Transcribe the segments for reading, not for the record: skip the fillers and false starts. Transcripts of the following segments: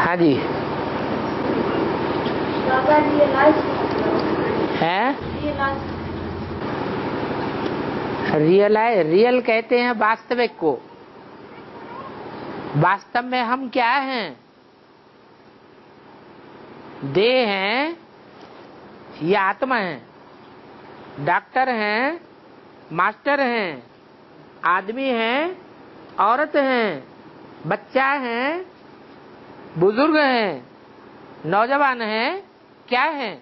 हाँ जी है। रियल कहते हैं वास्तविक को। वास्तव में हम क्या हैं? देह हैं या आत्मा है? डॉक्टर हैं, मास्टर हैं, आदमी हैं, औरत हैं, बच्चा हैं, बुजुर्ग हैं, नौजवान हैं, क्या हैं?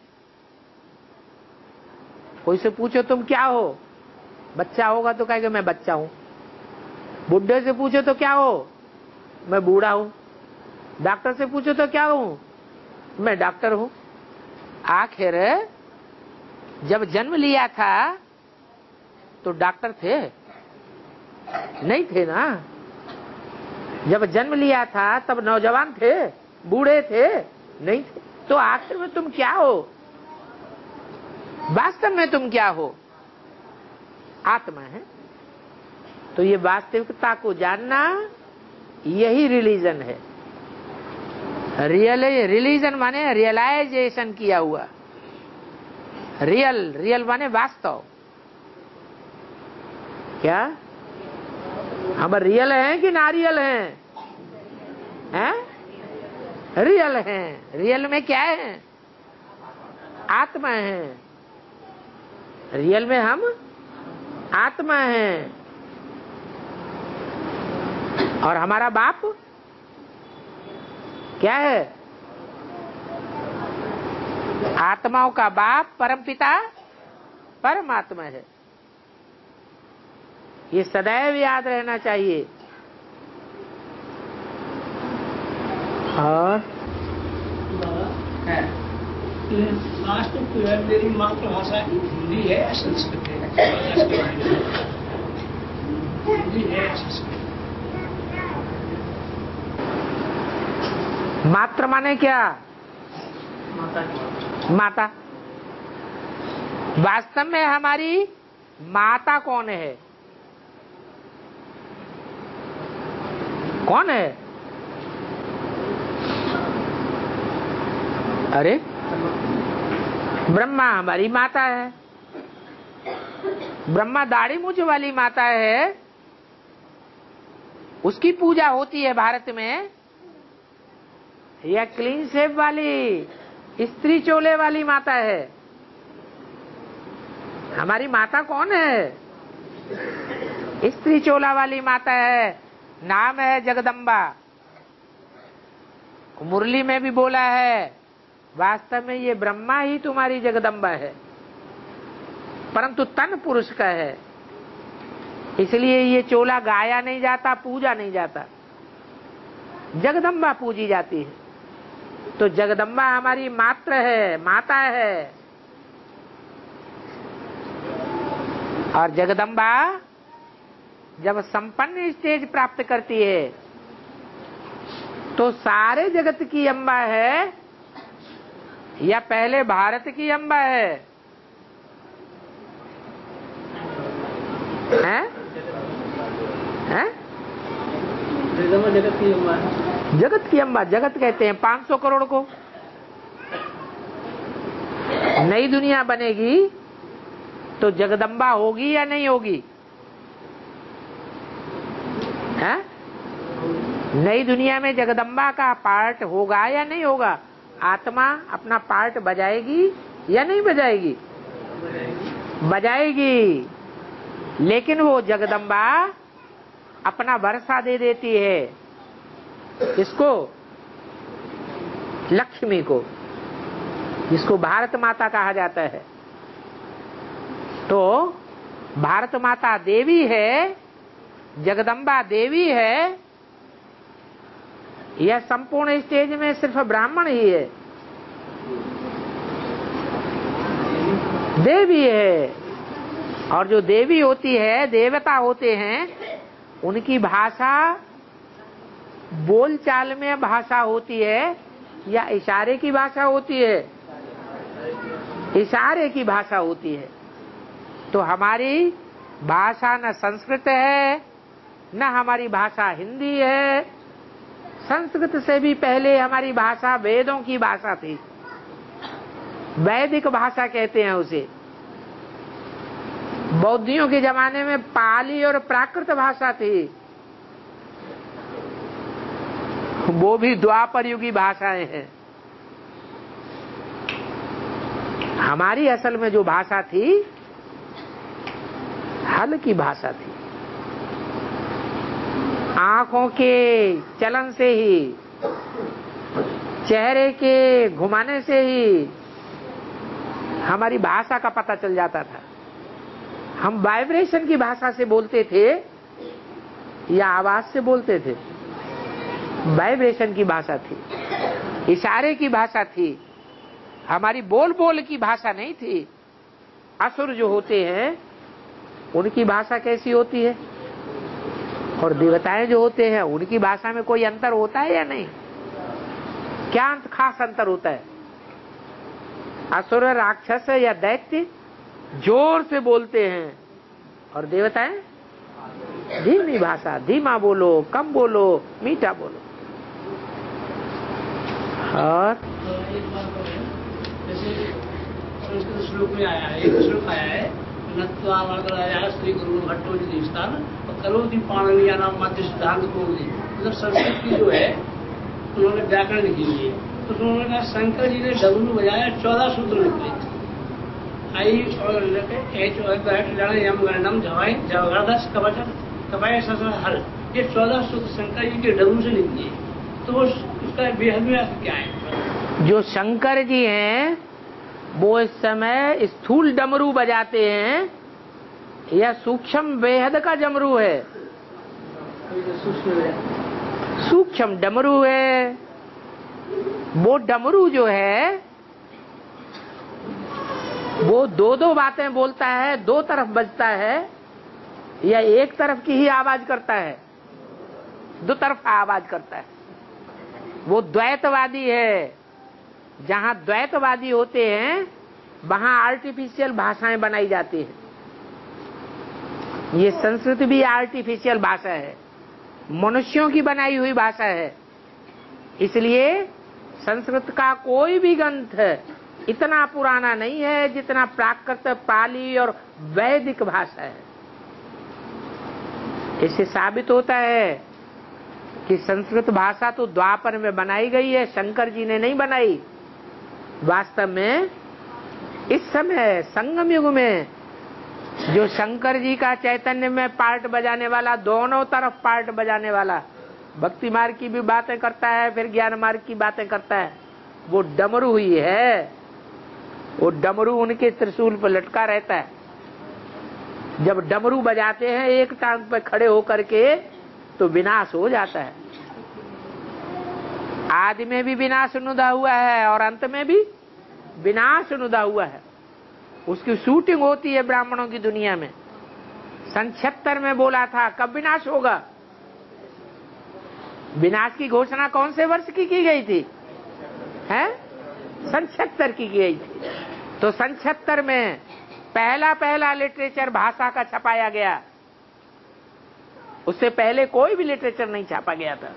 कोई से पूछो तुम क्या हो? बच्चा होगा तो कहेगा मैं बच्चा हूं। बुढ़े से पूछो तो क्या हो? मैं बूढ़ा हूं। डॉक्टर से पूछो तो क्या हूं? मैं डॉक्टर हूं। आखिर जब जन्म लिया था तो डॉक्टर थे? नहीं थे ना। जब जन्म लिया था तब नौजवान थे, बूढ़े थे? नहीं थे। तो आखिर में तुम क्या हो? वास्तव में तुम क्या हो? आत्मा है। तो ये वास्तविकता को जानना, यही रिलीजन है। रिलीजन माने रियलाइजेशन किया हुआ। रियल माने वास्तव। क्या हम रियल हैं कि नारियल हैं? हैं? रियल हैं। रियल में क्या है? आत्मा है। रियल में हम आत्मा हैं। और हमारा बाप क्या है? आत्माओं का बाप परमपिता परमात्मा है। ये सदैव याद रहना चाहिए। और मेरी मातृभाषा हिंदी है या संस्कृत है? हिंदी है या संस्कृत? मात्र माने क्या? माता। वास्तव में हमारी माता कौन है? कौन है? अरे ब्रह्मा हमारी माता है। ब्रह्मा दाढ़ी मूंछ वाली माता है। उसकी पूजा होती है भारत में। या क्लीन शेव वाली, स्त्री चोले वाली माता है? हमारी माता कौन है? स्त्री चोला वाली माता है। नाम है जगदम्बा। मुरली में भी बोला है, वास्तव में ये ब्रह्मा ही तुम्हारी जगदम्बा है, परंतु तन पुरुष का है। इसलिए ये चोला गाया नहीं जाता, पूजा नहीं जाता। जगदम्बा पूजी जाती है। तो जगदम्बा हमारी मात्र है, माता है। और जगदम्बा जब संपन्न स्टेज प्राप्त करती है तो सारे जगत की अम्बा है या पहले भारत की अम्बा है? हैं? हैं? जगत की अम्बा है। जगत की अम्बा। जगत कहते हैं 500 करोड़ को। नई दुनिया बनेगी तो जगदम्बा होगी या नहीं होगी? है? नई दुनिया में जगदम्बा का पार्ट होगा या नहीं होगा? आत्मा अपना पार्ट बजाएगी या नहीं बजाएगी? बजाएगी। लेकिन वो जगदम्बा अपना वर्षा दे देती है। इसको लक्ष्मी को, जिसको भारत माता कहा जाता है। तो भारत माता देवी है, जगदम्बा देवी है, यह संपूर्ण स्टेज में सिर्फ ब्राह्मण ही है, देवी है। और जो देवी होती है, देवता होते हैं, उनकी भाषा बोलचाल में भाषा होती है या इशारे की भाषा होती है? इशारे की भाषा होती है। तो हमारी भाषा न संस्कृत है, न हमारी भाषा हिंदी है, संस्कृत से भी पहले हमारी भाषा वेदों की भाषा थी, वैदिक भाषा कहते हैं उसे। बौद्धियों के जमाने में पाली और प्राकृत भाषा थी, वो भी द्वापर युगी भाषाएं हैं। हमारी असल में जो भाषा थी हल की भाषा थी। आंखों के चलन से ही, चेहरे के घुमाने से ही हमारी भाषा का पता चल जाता था। हम वाइब्रेशन की भाषा से बोलते थे या आवाज से बोलते थे? वाइब्रेशन की भाषा थी, इशारे की भाषा थी, हमारी बोल बोल की भाषा नहीं थी। असुर जो होते हैं उनकी भाषा कैसी होती है, और देवताएं जो होते हैं उनकी भाषा में कोई अंतर होता है या नहीं? क्या खास अंतर होता है? असुर, राक्षस या दैत्य जोर से बोलते हैं, और देवताएं धीमी भाषा, धीमा बोलो, कम बोलो, मीठा बोलो। और जैसे संस्कृत श्लोक में आया है, एक श्लोक आया है, नत्वा वरदराजा श्री गुरु भट्टो दीक्षान करोति पाणिनिया नाम मध्य सिद्धांत को। मतलब संस्कृत की जो है उन्होंने व्याकरण लिखी हुई है, तो उन्होंने कहा शंकर जी ने डमरू बजाया, 14 सूत्र निकले। आई और एच और यम गणनम झवाई जगदश कवचन कपाय ससर हल, ये 14 सूत्र शंकर जी के डमरू से निकले। तो उसका बेहद में अर्थ क्या है? जो शंकर जी हैं वो इस समय स्थूल डमरू बजाते हैं या सूक्ष्म बेहद का डमरू है? सूक्ष्म डमरू है। वो डमरू जो है वो दो दो बातें बोलता है, दो तरफ बजता है, या एक तरफ की ही आवाज करता है? दो तरफ आवाज करता है। वो द्वैतवादी है। जहां द्वैतवादी होते हैं वहां आर्टिफिशियल भाषाएं बनाई जाती हैं। ये संस्कृत भी आर्टिफिशियल भाषा है, मनुष्यों की बनाई हुई भाषा है। इसलिए संस्कृत का कोई भी ग्रंथ इतना पुराना नहीं है जितना प्राकृत, पाली और वैदिक भाषा है। इससे साबित होता है कि संस्कृत भाषा तो द्वापर में बनाई गई है, शंकर जी ने नहीं बनाई। वास्तव में इस समय संगम युग में जो शंकर जी का चैतन्य में पार्ट बजाने वाला, दोनों तरफ पार्ट बजाने वाला, भक्ति मार्ग की भी बातें करता है, फिर ज्ञान मार्ग की बातें करता है, वो डमरू ही है। वो डमरू उनके त्रिशूल पर लटका रहता है। जब डमरू बजाते हैं एक टांग पर खड़े होकर के तो विनाश हो जाता है। आदि में भी विनाश नुदा हुआ है और अंत में भी विनाश नुदा हुआ है। उसकी शूटिंग होती है ब्राह्मणों की दुनिया में। सन 76 में बोला था कब विनाश होगा। विनाश की घोषणा कौन से वर्ष की गई थी? हैं? सन 76 की गई थी। तो सन 76 में पहला लिटरेचर भाषा का छपाया गया। उससे पहले कोई भी लिटरेचर नहीं छापा गया था।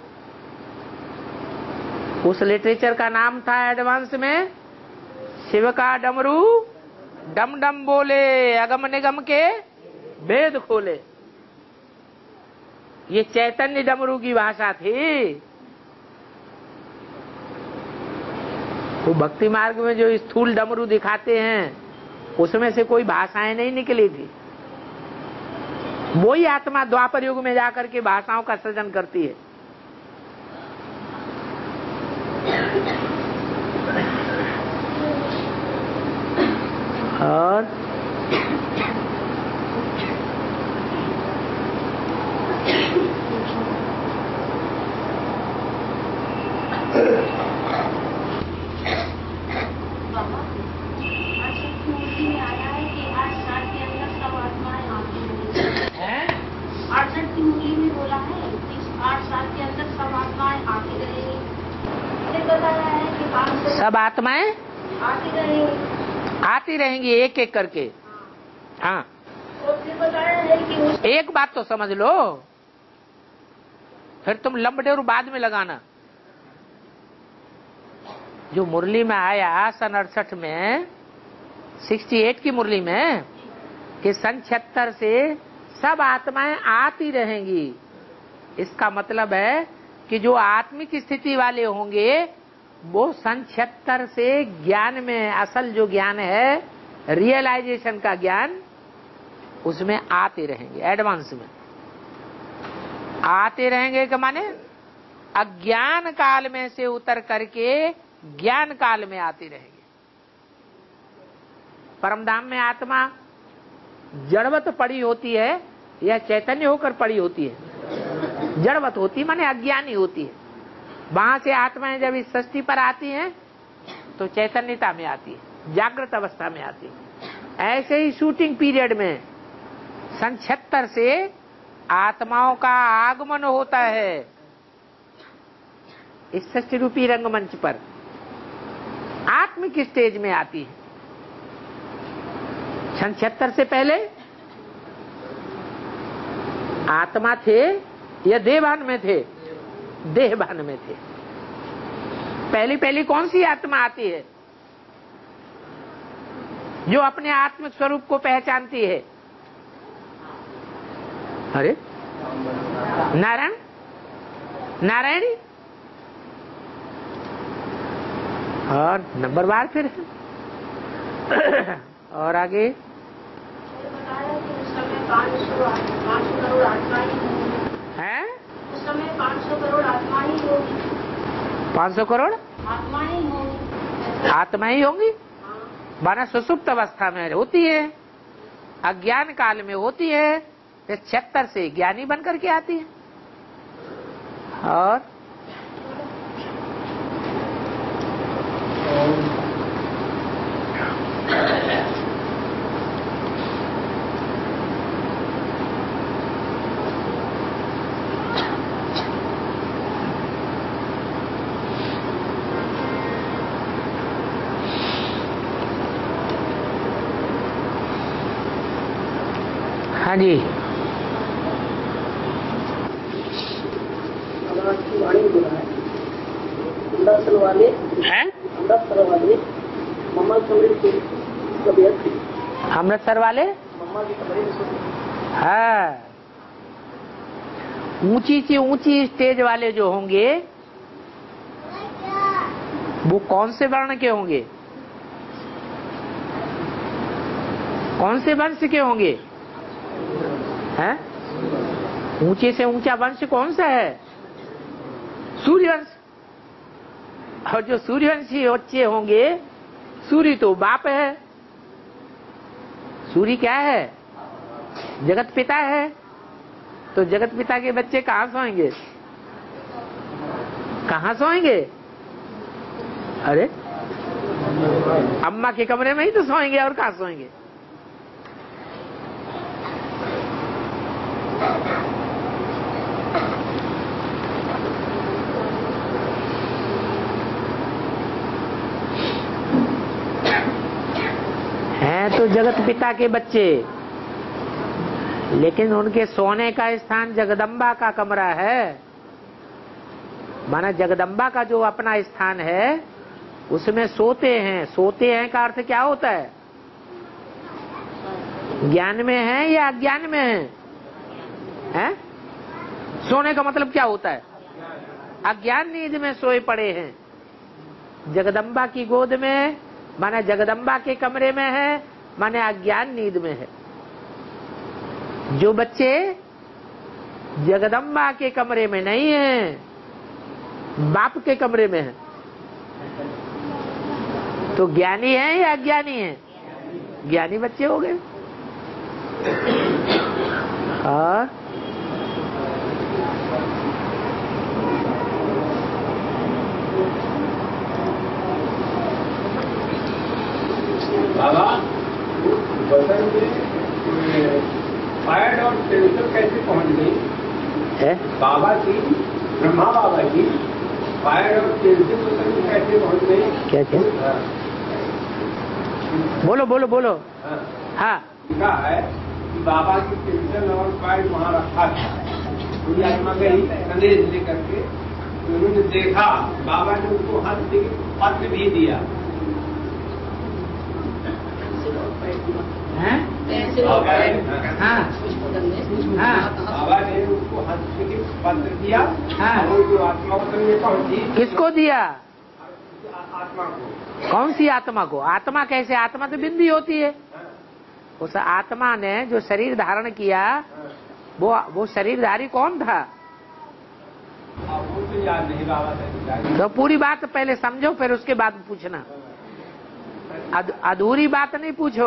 उस लिटरेचर का नाम था एडवांस में शिव का डमरू डम डम बोले, अगम निगम के भेद खोले। ये चैतन्य डमरू की भाषा थी। वो भक्ति मार्ग में जो स्थूल डमरू दिखाते हैं उसमें से कोई भाषाएं नहीं निकली थी। वही आत्मा द्वापर युग में जाकर के भाषाओं का सृजन करती है। और सब आत्माएं आती रहेंगी एक एक करके। हाँ, एक बात तो समझ लो, फिर तुम लंबडेर बाद में लगाना। जो मुरली में आया सन 68 में, 68 की मुरली में, कि सन 76 से सब आत्माएं आती रहेंगी। इसका मतलब है कि जो आत्मिक स्थिति वाले होंगे वो सन 76 से ज्ञान में, असल जो ज्ञान है रियलाइजेशन का ज्ञान, उसमें आते रहेंगे। एडवांस में आते रहेंगे का माने अज्ञान काल में से उतर करके ज्ञान काल में आते रहेंगे। परमधाम में आत्मा जड़वत पड़ी होती है या चैतन्य होकर पड़ी होती है? जड़वत होती माने अज्ञानी होती है। वहां से आत्माएं जब इस सृष्टि पर आती हैं तो चैतन्यता में आती है, जागृत अवस्था में आती है। ऐसे ही शूटिंग पीरियड में सन 76 से आत्माओं का आगमन होता है इस सृष्टि रूपी रंगमंच पर, आत्मिक स्टेज में आती है। सन 76 से पहले आत्मा थे या देहभान में थे? देहभान में थे। पहली पहली कौन सी आत्मा आती है जो अपने आत्मिक स्वरूप को पहचानती है? अरे नारायण, नारायणी। और नंबर बार फिर और आगे है, उस समय 500 करोड़ आत्मा ही होगी। 500 करोड़ आत्मा ही होगी। आत्मा ही होंगी। माना सुसुप्त अवस्था में होती है, अज्ञान काल में होती है, तो 76 से ज्ञानी बनकर के आती है। और हाँ जी, वाणी बोला है अमृतसर वाले हैं? अमृतसर वाले मम्मा कमरे से कबियत थी। अमृतसर वाले मम्मा के कमरे में हाँ, ऊंची से ऊंची स्टेज वाले जो होंगे वो कौन से वर्ण के होंगे? कौन से वंश के होंगे? हैं? ऊंचे से ऊंचा वंश कौन सा है? सूर्यवंश। और जो सूर्यवंशी बच्चे होंगे, सूर्य तो बाप है। सूर्य क्या है? जगत पिता है। तो जगत पिता के बच्चे कहाँ सोएंगे? कहाँ सोएंगे? अरे अम्मा के कमरे में ही तो सोएंगे, और कहाँ सोएंगे? हैं तो जगत पिता के बच्चे, लेकिन उनके सोने का स्थान जगदम्बा का कमरा है। माना जगदम्बा का जो अपना स्थान है उसमें सोते हैं। सोते हैं का अर्थ क्या होता है? ज्ञान में है या अज्ञान में है? हैं? सोने का मतलब क्या होता है? अज्ञान नींद में सोए पड़े हैं। जगदम्बा की गोद में माने जगदम्बा के कमरे में है, माने अज्ञान नींद में है। जो बच्चे जगदम्बा के कमरे में नहीं है, बाप के कमरे में है, तो ज्ञानी है या अज्ञानी है? ज्ञानी बच्चे हो गए। और बाबा बसन में फायर और टेंशन कैसे पहुंच गई है? बाबा की, ब्रह्मा बाबा की फायर और टेंशन में कैसे पहुंच गई? क्या क्या? बोलो बोलो बोलो। हाँ, लिखा है कि बाबा की टेंशन और फायर वहाँ रखा था। पूरी आत्मा गई संदेश लेकर के उन्होंने देखा, बाबा ने उसको हाथ से पत्र भी दिया। हैं? हाँ हाँ बाबा ने उसको हाथ से पत्र दिया। हाँ। और जो आत्मा में पहुंची, किसको दिया? आत्मा को। कौन सी आत्मा को? आत्मा कैसे? आत्मा तो बिंदी होती है। उस आत्मा ने जो शरीर धारण किया, वो शरीरधारी कौन था? वो तो याद नहीं बाबा। तो पूरी बात पहले समझो, फिर उसके बाद पूछना। अधूरी बात नहीं पूछो।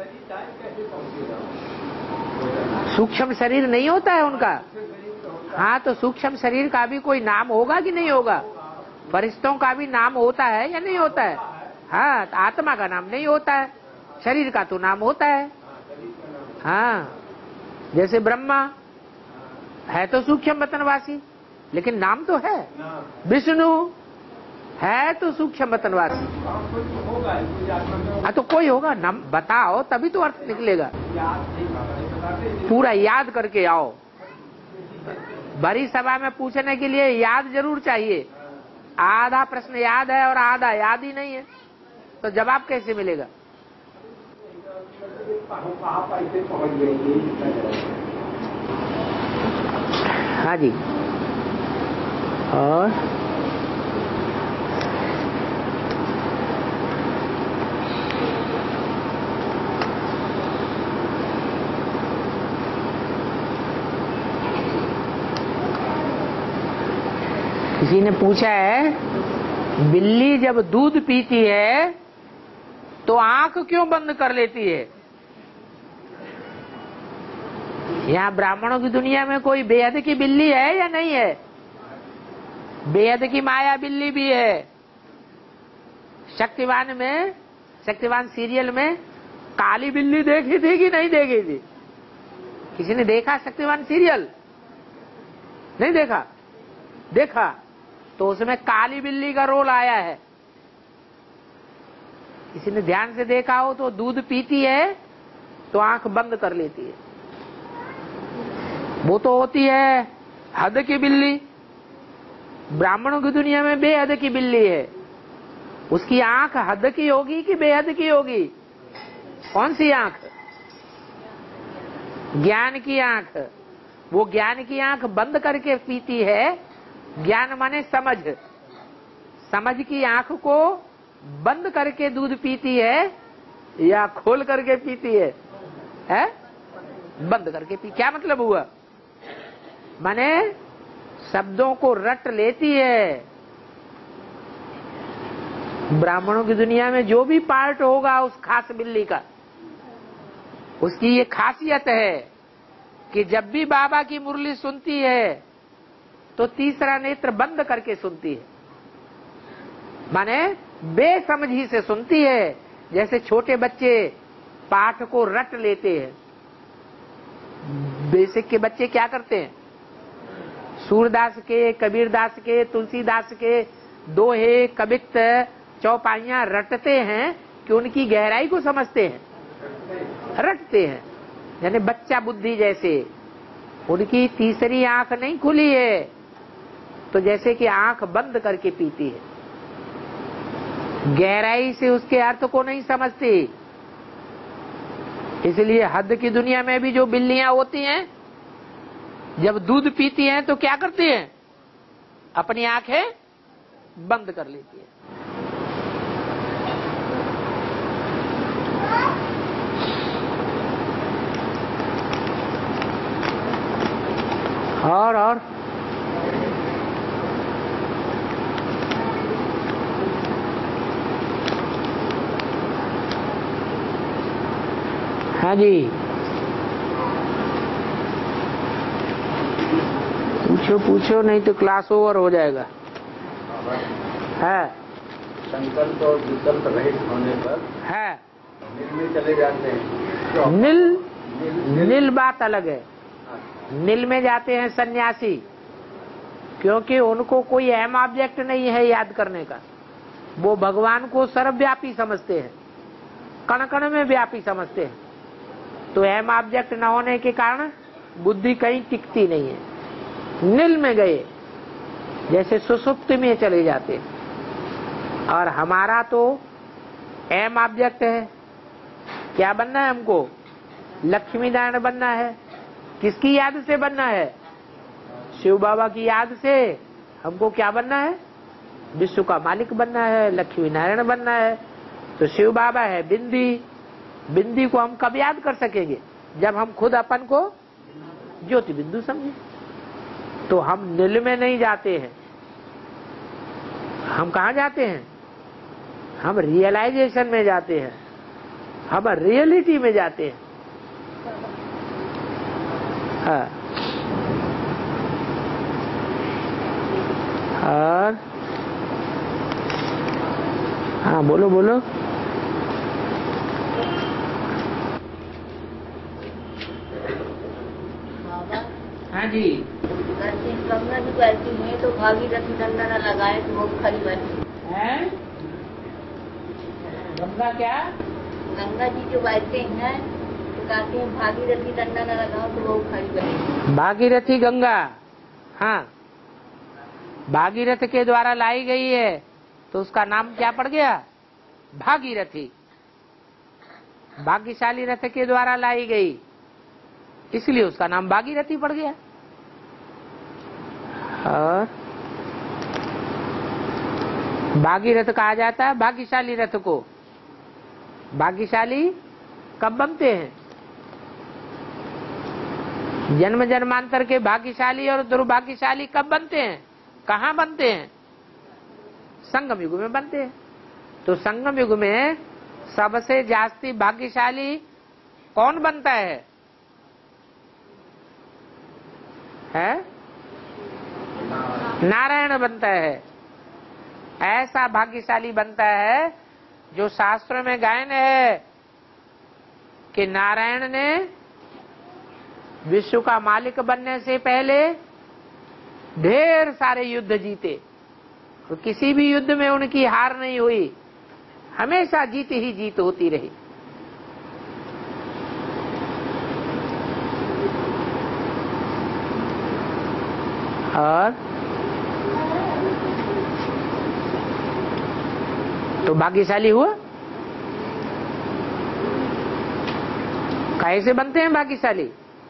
सूक्ष्म शरीर नहीं होता है उनका? हाँ, तो सूक्ष्म शरीर का भी कोई नाम होगा कि नहीं होगा? फरिश्तों का भी नाम होता है या नहीं होता है? हाँ, तो आत्मा का नाम नहीं होता है, शरीर का तो नाम होता है। हाँ, जैसे ब्रह्मा है तो सूक्ष्म वतनवासी, लेकिन नाम तो है। विष्णु है तो सूक्ष्म वतनवासी। हाँ, तो कोई होगा, नाम बताओ तभी तो अर्थ निकलेगा। पूरा याद करके आओ। बड़ी सभा में पूछने के लिए याद जरूर चाहिए। आधा प्रश्न याद है और आधा याद ही नहीं है, तो जवाब कैसे मिलेगा? हाँ जी। और किसी ने पूछा है, बिल्ली जब दूध पीती है तो आंख क्यों बंद कर लेती है? यहाँ ब्राह्मणों की दुनिया में कोई बेहद की बिल्ली है या नहीं है? बेहद की माया बिल्ली भी है। शक्तिवान सीरियल में काली बिल्ली देखी थी कि नहीं देखी थी? किसी ने देखा शक्तिवान सीरियल? नहीं देखा? देखा तो उसमें काली बिल्ली का रोल आया है। किसी ने ध्यान से देखा हो तो दूध पीती है तो आंख बंद कर लेती है। वो तो होती है हद की बिल्ली। ब्राह्मणों की दुनिया में बेहद की बिल्ली है। उसकी आंख हद की होगी कि बेहद की होगी? कौन सी आंख? ज्ञान की आंख। वो ज्ञान की आंख बंद करके पीती है। ज्ञान माने समझ। समझ की आंख को बंद करके दूध पीती है या खोल करके पीती है? है? बंद करके पी। क्या मतलब हुआ? माने शब्दों को रट लेती है। ब्राह्मणों की दुनिया में जो भी पार्ट होगा उस खास बिल्ली का, उसकी ये खासियत है कि जब भी बाबा की मुरली सुनती है तो तीसरा नेत्र बंद करके सुनती है। माने बेसमझी से सुनती है। जैसे छोटे बच्चे पाठ को रट लेते हैं। बेसिक के बच्चे क्या करते हैं? सूरदास के, कबीरदास के, तुलसीदास के दोहे, कवित्त, चौपाइयां रटते हैं कि उनकी गहराई को समझते हैं, रटते हैं। यानी बच्चा बुद्धि जैसे। उनकी तीसरी आंख नहीं खुली है, तो जैसे कि आंख बंद करके पीती है। गहराई से उसके अर्थ को नहीं समझती। इसलिए हद की दुनिया में भी जो बिल्लियां होती हैं, जब दूध पीती हैं तो क्या करती हैं? अपनी आंखें बंद कर लेती है। और हाँ जी, पूछो नहीं तो क्लास ओवर हो जाएगा। है संकल्प और विकल्प रहित होने पर है नील में चले जाते हैं। नील बात अलग है। नील में जाते हैं सन्यासी, क्योंकि उनको कोई अहम ऑब्जेक्ट नहीं है याद करने का। वो भगवान को सर्वव्यापी समझते हैं, कण कण में व्यापी समझते हैं। तो अहम ऑब्जेक्ट न होने के कारण बुद्धि कहीं टिकती नहीं है। नील में गए जैसे सुसुप्ति में चले जाते हैं। और हमारा तो एम ऑब्जेक्ट है, क्या बनना है हमको? लक्ष्मी नारायण बनना है। किसकी याद से बनना है? शिव बाबा की याद से। हमको क्या बनना है? विश्व का मालिक बनना है, लक्ष्मी नारायण बनना है। तो शिव बाबा है बिंदी। बिंदी को हम कब याद कर सकेंगे? जब हम खुद अपन को ज्योति बिंदु समझे। तो हम नील में नहीं जाते हैं, हम कहाँ जाते हैं? हम रियलाइजेशन में जाते हैं, हम रियलिटी में जाते हैं। हाँ। और हाँ, बोलो बोलो। हाँ जी। गंगा जी बैठी है तो भागीरथी डंडा न लगाए तो वो खड़ी बैठी है। गंगा क्या? गंगा जी जो बैठे हैं तो कहते हैं भागीरथी डंडा न लगाओ तो वो खड़ी बैठी। भागीरथी गंगा, हाँ, भागीरथ के द्वारा लाई गई है तो उसका नाम क्या पड़ गया? भागीरथी। भाग्यशाली रथ के द्वारा लाई गई, इसलिए उसका नाम भागीरथी पड़ गया। और भागीरथ कहा जाता है भाग्यशाली रथ को। भाग्यशाली कब बनते हैं? जन्म जन्मांतर के भाग्यशाली और दुर्भाग्यशाली कब बनते हैं? कहाँ बनते हैं? संगम युग में बनते हैं। तो संगम युग में सबसे जास्ती भाग्यशाली कौन बनता है? नारायण बनता है। ऐसा भाग्यशाली बनता है जो शास्त्रों में गायन है कि नारायण ने विश्व का मालिक बनने से पहले ढेर सारे युद्ध जीते और किसी भी युद्ध में उनकी हार नहीं हुई, हमेशा जीत ही जीत होती रही। और तो भाग्यशाली हुआ। कैसे बनते हैं भाग्यशाली?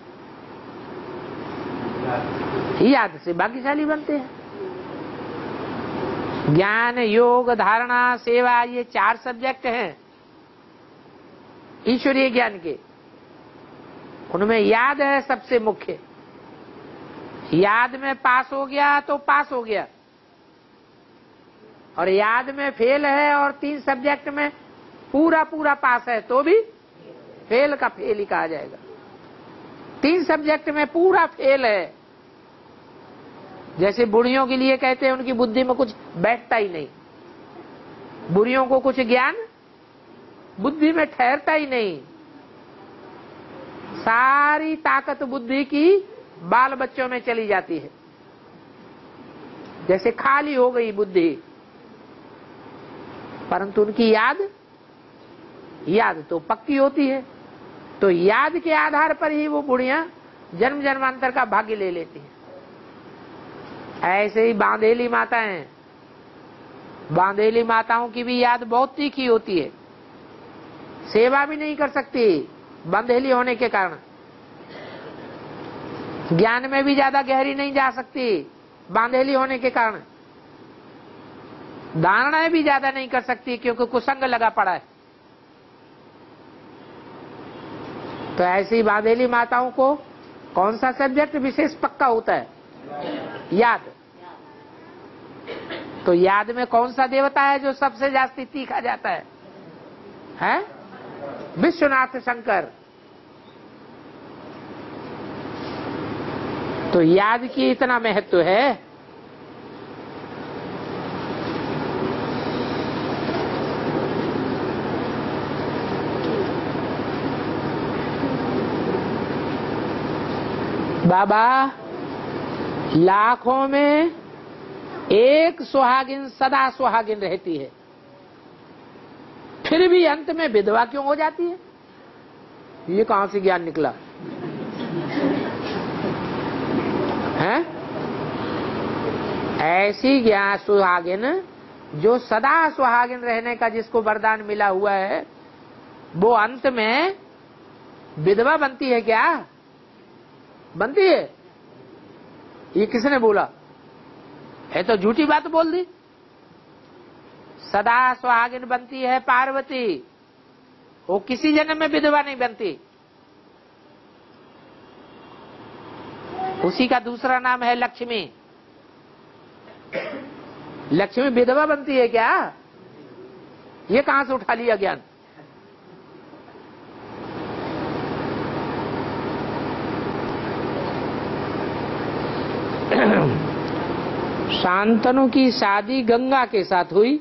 याद से भाग्यशाली बनते हैं। ज्ञान, योग, धारणा, सेवा, ये 4 सब्जेक्ट हैं ईश्वरीय ज्ञान के। उनमें याद है सबसे मुख्य। याद में पास हो गया तो पास हो गया, और याद में फेल है और 3 सब्जेक्ट में पूरा पूरा पास है तो भी फेल का फेल ही कहा जाएगा। 3 सब्जेक्ट में पूरा फेल है, जैसे बुढ़ियों के लिए कहते हैं उनकी बुद्धि में कुछ बैठता ही नहीं, बुढ़ियों को कुछ ज्ञान बुद्धि में ठहरता ही नहीं, सारी ताकत बुद्धि की बाल बच्चों में चली जाती है, जैसे खाली हो गई बुद्धि। परंतु उनकी याद तो पक्की होती है। तो याद के आधार पर ही वो बुढ़ियां जन्म जन्मांतर का भाग्य ले लेती हैं। ऐसे ही बांधेली माताएं, बांधेली माताओं की भी याद बहुत तीखी होती है, सेवा भी नहीं कर सकती बांधेली होने के कारण, ज्ञान में भी ज्यादा गहरी नहीं जा सकती बांधेली होने के कारण, धारणाएं भी ज्यादा नहीं कर सकती क्योंकि कुसंग लगा पड़ा है। तो ऐसी बांधेली माताओं को कौन सा सब्जेक्ट विशेष पक्का होता है? याद। तो याद में कौन सा देवता है जो सबसे जास्ती तीखा जाता है? विश्वनाथ शंकर। तो याद की इतना महत्व है। बाबा, लाखों में एक सुहागिन सदा सुहागिन रहती है, फिर भी अंत में विधवा क्यों हो जाती है? ये कहां से ज्ञान निकला है? ऐसी ज्ञान सुहागिन जो सदा सुहागिन रहने का जिसको वरदान मिला हुआ है, वो अंत में विधवा बनती है क्या? बनती है? ये किसने बोला? है तो झूठी बात बोल दी। सदा सुहागिन बनती है पार्वती, वो किसी जन्म में विधवा नहीं बनती। उसी का दूसरा नाम है लक्ष्मी। लक्ष्मी विधवा बनती है क्या? ये कहां से उठा लिया ज्ञान? शांतनु की शादी गंगा के साथ हुई।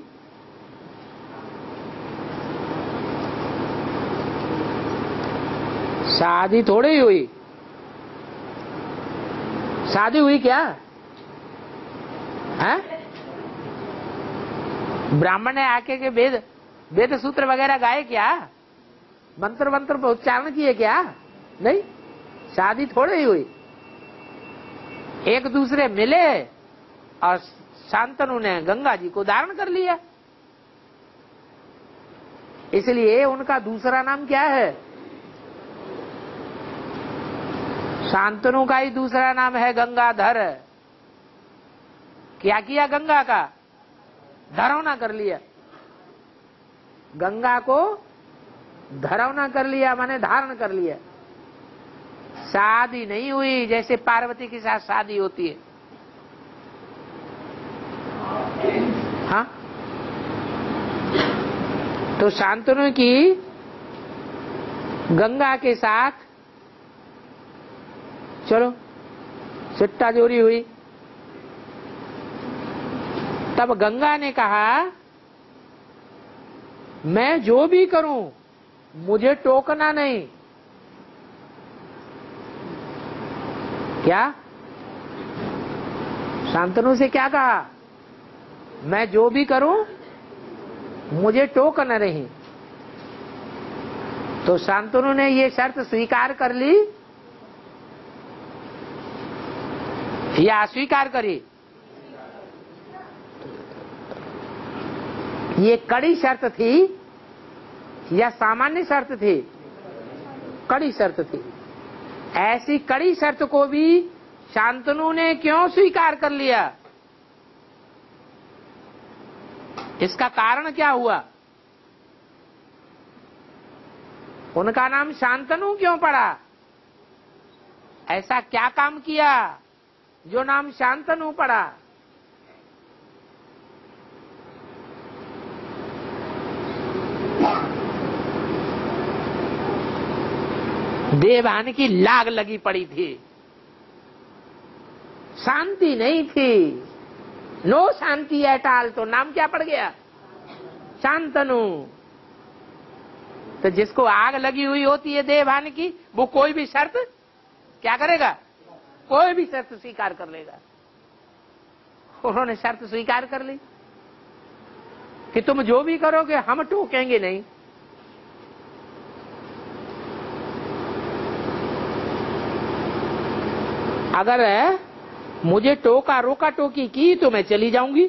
शादी थोड़ी ही हुई, शादी हुई क्या है? ब्राह्मण ने आके के वेद सूत्र वगैरह गाए क्या? मंत्र मंत्र उच्चारण किए क्या? नहीं, शादी थोड़ी ही हुई। एक दूसरे मिले और शांतनु ने गंगा जी को धारण कर लिया। इसलिए उनका दूसरा नाम क्या है? शांतनु का ही दूसरा नाम है गंगाधर। क्या किया? गंगा का धरौना कर लिया। गंगा को धरौना कर लिया माने धारण कर लिया। शादी नहीं हुई जैसे पार्वती के साथ शादी होती है। हाँ, तो शांतनु की गंगा के साथ चलो सिट्टा जोरी हुई। तब गंगा ने कहा मैं जो भी करूं मुझे टोकना नहीं। क्या? शांतनु से क्या कहा? मैं जो भी करूं मुझे टोकना नहीं। तो शांतनु ने ये शर्त स्वीकार कर ली या अस्वीकार करी? ये कड़ी शर्त थी या सामान्य शर्त थी? कड़ी शर्त थी। ऐसी कड़ी शर्त को भी शांतनु ने क्यों स्वीकार कर लिया? इसका कारण क्या हुआ? उनका नाम शांतनु क्यों पड़ा? ऐसा क्या काम किया जो नाम शांतनु पड़ा? देवयानी की लाग लगी पड़ी थी, शांति नहीं थी, नो शांति एट ऑल। तो नाम क्या पड़ गया? शांतनु। तो जिसको आग लगी हुई होती है देवयानी की, वो कोई भी शर्त क्या करेगा? कोई भी शर्त स्वीकार कर लेगा। उन्होंने शर्त स्वीकार कर ली कि तुम जो भी करोगे हम टोकेंगे नहीं। अगर मुझे टोका रोका टोकी की तो मैं चली जाऊंगी।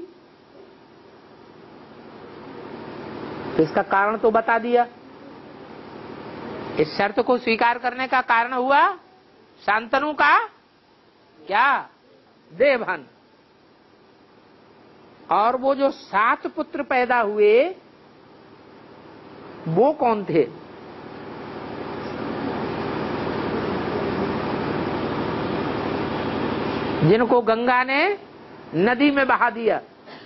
तो इसका कारण तो बता दिया। इस शर्त को स्वीकार करने का कारण हुआ शांतनु का क्या? देवहन। और वो जो 7 पुत्र पैदा हुए वो कौन थे? जिनको गंगा ने नदी में बहा दिया।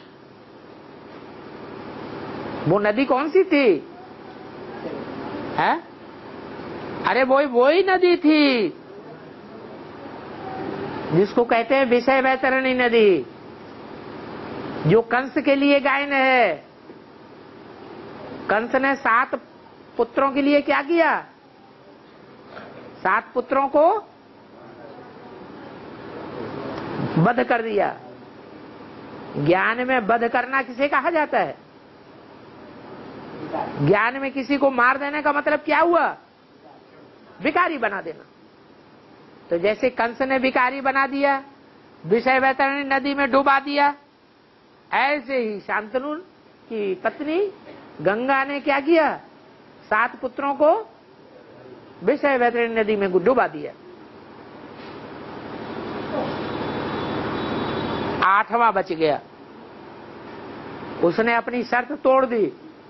वो नदी कौन सी थी? है? अरे वही नदी थी जिसको कहते हैं विषय वैतरणी नदी, जो कंस के लिए गायन है। कंस ने 7 पुत्रों के लिए क्या किया? 7 पुत्रों को वध कर दिया। ज्ञान में वध करना किसे कहा जाता है? ज्ञान में किसी को मार देने का मतलब क्या हुआ? भिखारी बना देना। तो जैसे कंस ने भिखारी बना दिया, विषय वैतरणी नदी में डुबा दिया। ऐसे ही शांतनु की पत्नी गंगा ने क्या किया, 7 पुत्रों को विषय वैतरणी नदी में डुबा दिया। 8वां बच गया। उसने अपनी शर्त तोड़ दी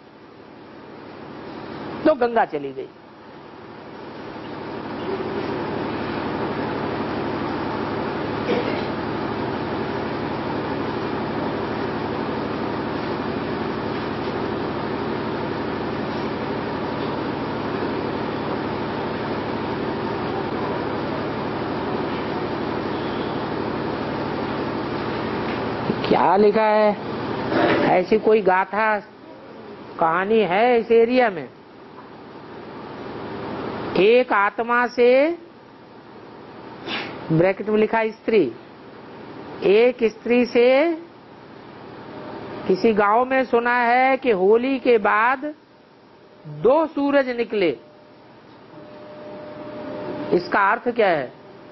तो गंगा चली गई। क्या लिखा है, ऐसी कोई गाथा कहानी है इस एरिया में। एक आत्मा से, ब्रैकेट में लिखा स्त्री, एक स्त्री से किसी गांव में सुना है कि होली के बाद 2 सूरज निकले। इसका अर्थ क्या है?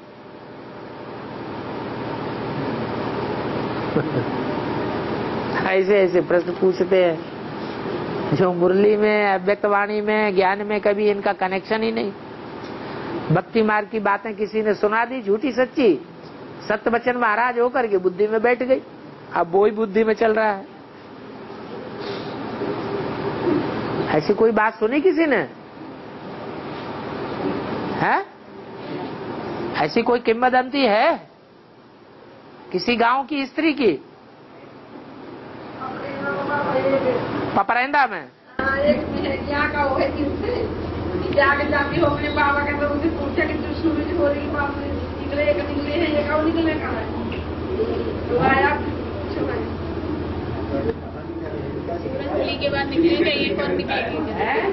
ऐसे ऐसे प्रश्न पूछते हैं जो मुरली में, अव्यक्तवाणी में, ज्ञान में कभी इनका कनेक्शन ही नहीं। भक्ति मार्ग की बातें किसी ने सुना दी, झूठी सच्ची, सत्य वचन महाराज होकर के बुद्धि में बैठ गई। अब वो ही बुद्धि में चल रहा है। ऐसी कोई बात सुनी किसी ने है? ऐसी कोई किंवदंती है किसी गांव की स्त्री की? पपरेंदा में एक यहाँ का वो है कि उससे जाके जाती हो अपने बाबा के, तो उनसे पूछा कि जो सूरज हो रही बाप निकले एक निकले हैं, ये कौन निकले कहाँ है? तो आया पूछो भाई, सूरज होली के बाद निकलेगा, ये कौन निकलेगी?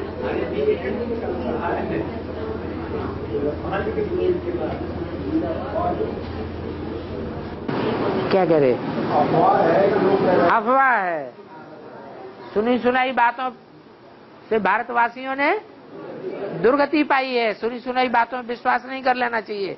क्या कह रहे? अफवाह है। सुनी सुनाई बातों से भारतवासियों ने दुर्गति पाई है। सुनी सुनाई बातों में विश्वास नहीं कर लेना चाहिए।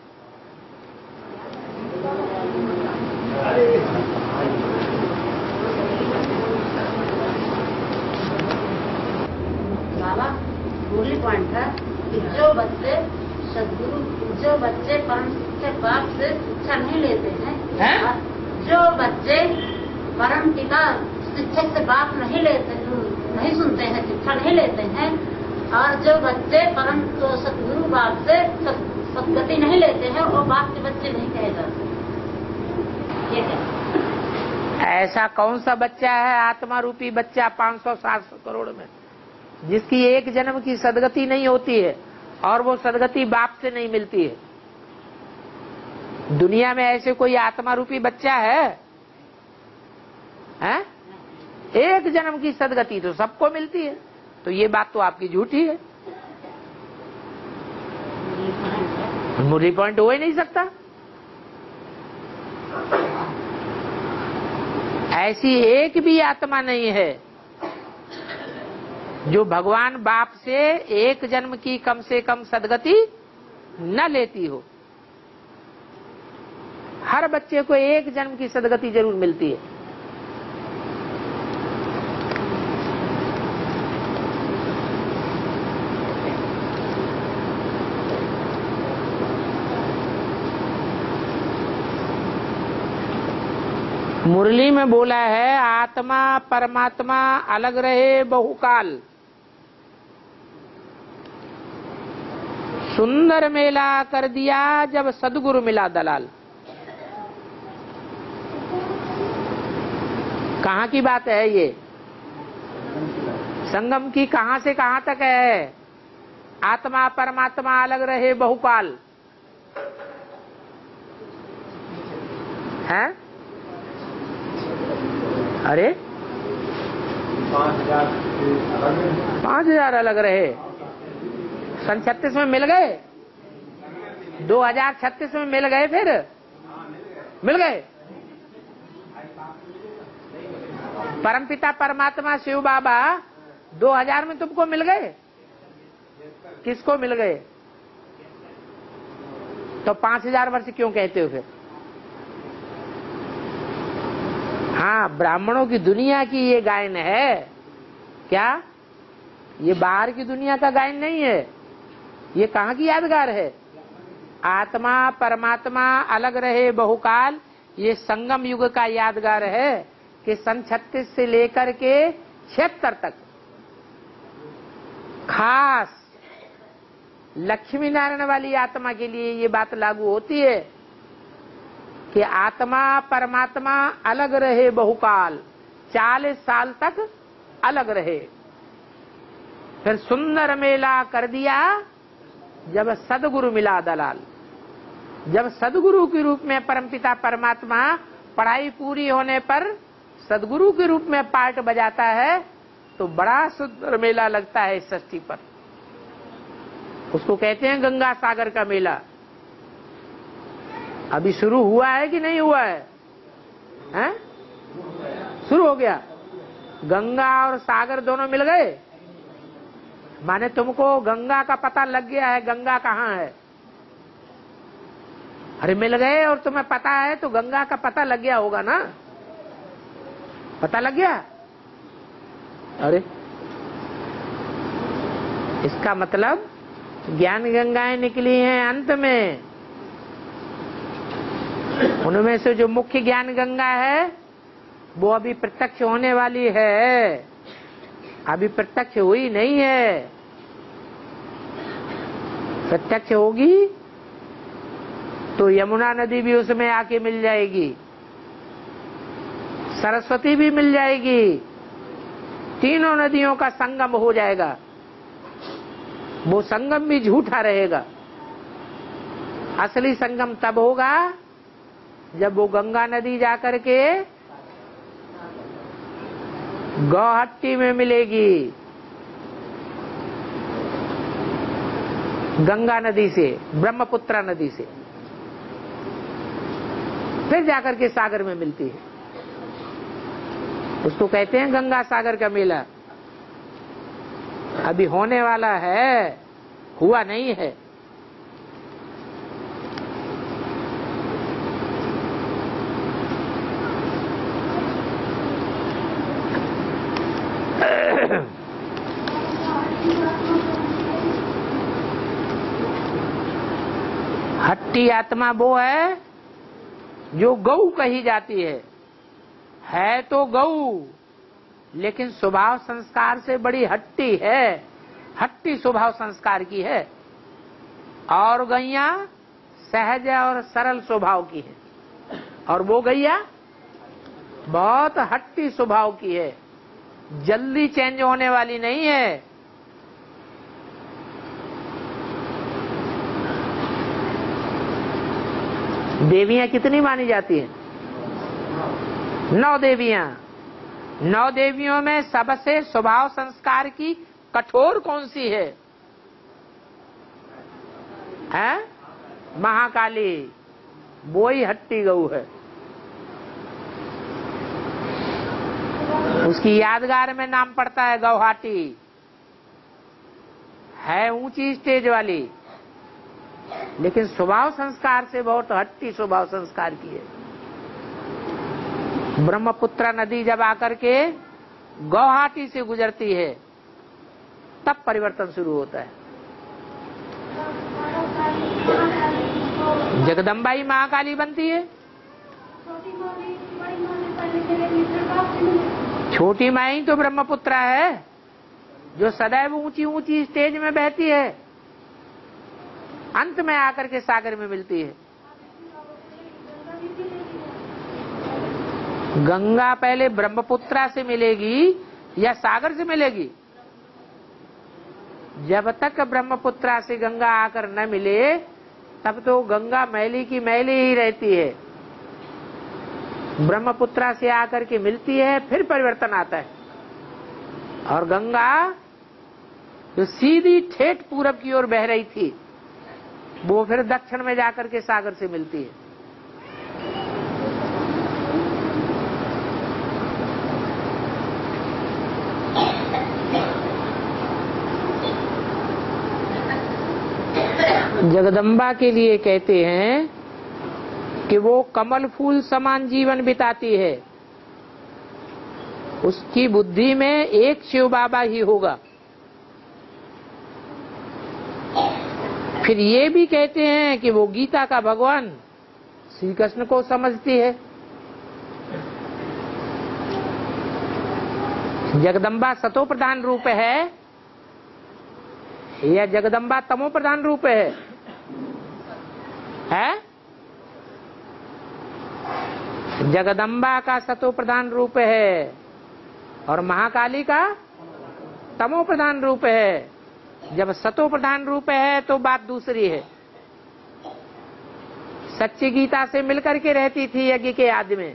बाबा मूल पॉइंट था कि जो बच्चे सदगुरु, जो बच्चे परम शिक्षक बाप से शिक्षा नहीं लेते हैं, जो बच्चे परम पिता शिक्षक से बात नहीं लेते, नहीं सुनते हैं, शिक्षा नहीं लेते हैं, और जो बच्चे परम सतगुरु बाप से सदगति नहीं लेते हैं, वो बाप के बच्चे नहीं कहे जाते। ये है। ऐसा कौन सा बच्चा है, आत्मा रूपी बच्चा 500-700 करोड़ में, जिसकी एक जन्म की सदगति नहीं होती है और वो सदगति बाप से नहीं मिलती है? दुनिया में ऐसे कोई आत्मा रूपी बच्चा है? हैं? एक जन्म की सदगति तो सबको मिलती है। तो ये बात तो आपकी झूठी है। मुरली पॉइंट हो ही नहीं सकता। ऐसी एक भी आत्मा नहीं है जो भगवान बाप से एक जन्म की कम से कम सदगति न लेती हो। हर बच्चे को एक जन्म की सदगति जरूर मिलती है। मुरली में बोला है, आत्मा परमात्मा अलग रहे बहुकाल, सुंदर मेला कर दिया जब सदगुरु मिला दलाल। कहाँ की बात है ये? संगम की कहाँ से कहाँ तक है? आत्मा परमात्मा अलग रहे बहुकाल है? अरे 5000 अलग रहे। सन 36 में मिल गए, 2036 में मिल गए, फिर मिल गए। परमपिता परमात्मा शिव बाबा 2000 में तुमको मिल गए। किसको मिल गए? तो 5000 वर्ष क्यों कहते हो फिर? हाँ, ब्राह्मणों की दुनिया की ये गायन है। क्या? ये बाहर की दुनिया का गायन नहीं है। ये कहाँ की यादगार है? आत्मा परमात्मा अलग रहे बहुकाल, ये संगम युग का यादगार है कि सन 36 से लेकर के 76 तक खास लक्ष्मी नारायण वाली आत्मा के लिए ये बात लागू होती है कि आत्मा परमात्मा अलग रहे बहुकाल, 40 साल तक अलग रहे। फिर सुंदर मेला कर दिया जब सदगुरु मिला दलाल। जब सदगुरु के रूप में परमपिता परमात्मा पढ़ाई पूरी होने पर सदगुरु के रूप में पार्ट बजाता है तो बड़ा सुंदर मेला लगता है इस षष्ठी पर। उसको कहते हैं गंगा सागर का मेला। अभी शुरू हुआ है कि नहीं हुआ है? हैं? शुरू हो गया। गंगा और सागर दोनों मिल गए, माने तुमको गंगा का पता लग गया है गंगा कहाँ है। अरे मिल गए और तुम्हें पता है तो गंगा का पता लग गया होगा ना? पता लग गया? अरे इसका मतलब ज्ञान गंगाएं निकली हैं अंत में। उनमें से जो मुख्य ज्ञान गंगा है वो अभी प्रत्यक्ष होने वाली है, अभी प्रत्यक्ष हुई नहीं है। प्रत्यक्ष होगी तो यमुना नदी भी उसमें आके मिल जाएगी, सरस्वती भी मिल जाएगी, तीनों नदियों का संगम हो जाएगा। वो संगम भी झूठा रहेगा। असली संगम तब होगा जब वो गंगा नदी जाकर के गौहट्टी में मिलेगी, गंगा नदी से, ब्रह्मपुत्रा नदी से, फिर जाकर के सागर में मिलती है। उसको कहते हैं गंगा सागर का मेला। अभी होने वाला है, हुआ नहीं है। हट्टी आत्मा वो है जो गऊ कही जाती है तो गऊ, लेकिन स्वभाव संस्कार से बड़ी हट्टी है। हट्टी स्वभाव संस्कार की है और गैया सहज और सरल स्वभाव की है, और वो गैया बहुत हट्टी स्वभाव की है, जल्दी चेंज होने वाली नहीं है। देवियां कितनी मानी जाती हैं? 9 देवियां। 9 देवियों में सबसे स्वभाव संस्कार की कठोर कौन सी है? महाकाली। वो ही हट्टी गऊ है। उसकी यादगार में नाम पड़ता है गौहाटी। है ऊंची स्टेज वाली, लेकिन स्वभाव संस्कार से बहुत हट्टी स्वभाव संस्कार की है। ब्रह्मपुत्रा नदी जब आकर के गौहाटी से गुजरती है तब परिवर्तन शुरू होता है। जगदम्बा ही महाकाली बनती है। छोटी माई तो ब्रह्मपुत्रा है जो सदैव ऊंची ऊंची स्टेज में बहती है, अंत में आकर के सागर में मिलती है। गंगा पहले ब्रह्मपुत्रा से मिलेगी या सागर से मिलेगी? जब तक ब्रह्मपुत्रा से गंगा आकर न मिले तब तो गंगा मैली की मैली ही रहती है। ब्रह्मपुत्रा से आकर के मिलती है, फिर परिवर्तन आता है। और गंगा जो सीधी ठेठ पूरब की ओर बह रही थी वो फिर दक्षिण में जाकर के सागर से मिलती है। जगदम्बा के लिए कहते हैं कि वो कमल फूल समान जीवन बिताती है, उसकी बुद्धि में एक शिव बाबा ही होगा। फिर ये भी कहते हैं कि वो गीता का भगवान श्री कृष्ण को समझती है। जगदम्बा सतो प्रधान रूप है या जगदम्बा तमो प्रधान रूप है? जगदम्बा का सतो प्रधान रूप है और महाकाली का तमो प्रधान रूप है। जब सतो प्रधान रूप है तो बात दूसरी है। सच्ची गीता से मिलकर के रहती थी यज्ञ के आदि में,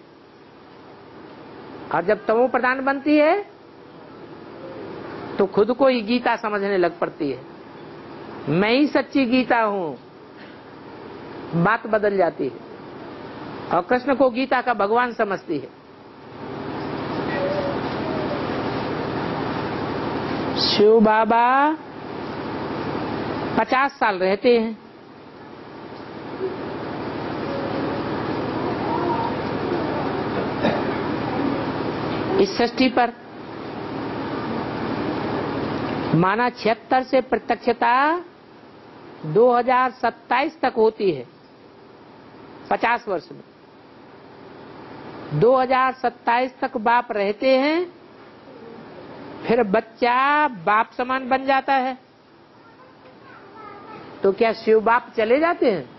और जब तमो प्रधान बनती है तो खुद को ही गीता समझने लग पड़ती है। मैं ही सच्ची गीता हूं, बात बदल जाती है और कृष्ण को गीता का भगवान समझती है। शिव बाबा 50 साल रहते हैं। इस सृष्टि पर माना 76 से प्रत्यक्षता 2027 तक होती है। 50 वर्ष में 2027 तक बाप रहते हैं, फिर बच्चा बाप समान बन जाता है। तो क्या शिव बाप चले जाते हैं?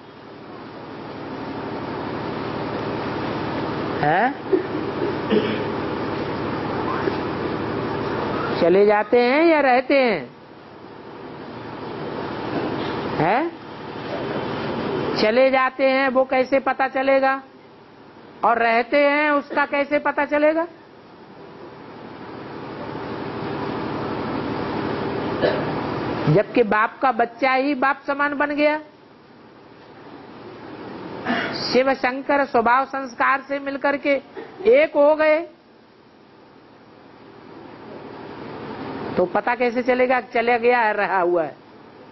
चले जाते हैं या रहते हैं? चले जाते हैं वो कैसे पता चलेगा, और रहते हैं उसका कैसे पता चलेगा? जबकि बाप का बच्चा ही बाप समान बन गया। शिव शंकर स्वभाव संस्कार से मिलकर के एक हो गए, तो पता कैसे चलेगा चले गया है, रहा हुआ है?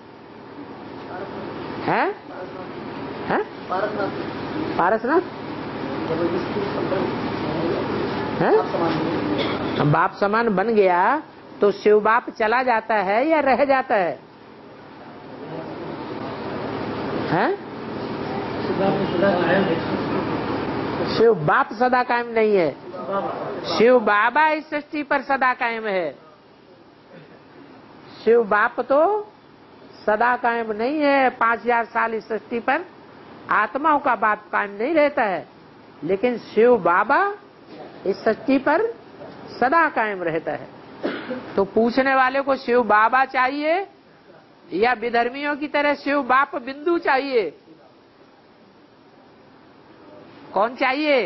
पारसनाथ बाप समान बन गया तो शिव बाप चला जाता है या रह जाता है? शिव बाप सदा कायम नहीं है, शिव बाबा इस सृष्टि पर सदा कायम है। शिव बाप तो सदा कायम नहीं है। 5000 साल इस सृष्टि पर आत्माओं का बाप कायम नहीं रहता है, लेकिन शिव बाबा इस सृष्टि पर सदा कायम रहता है। तो पूछने वाले को शिव बाबा चाहिए या विधर्मियों की तरह शिव बाप बिंदु चाहिए? कौन चाहिए?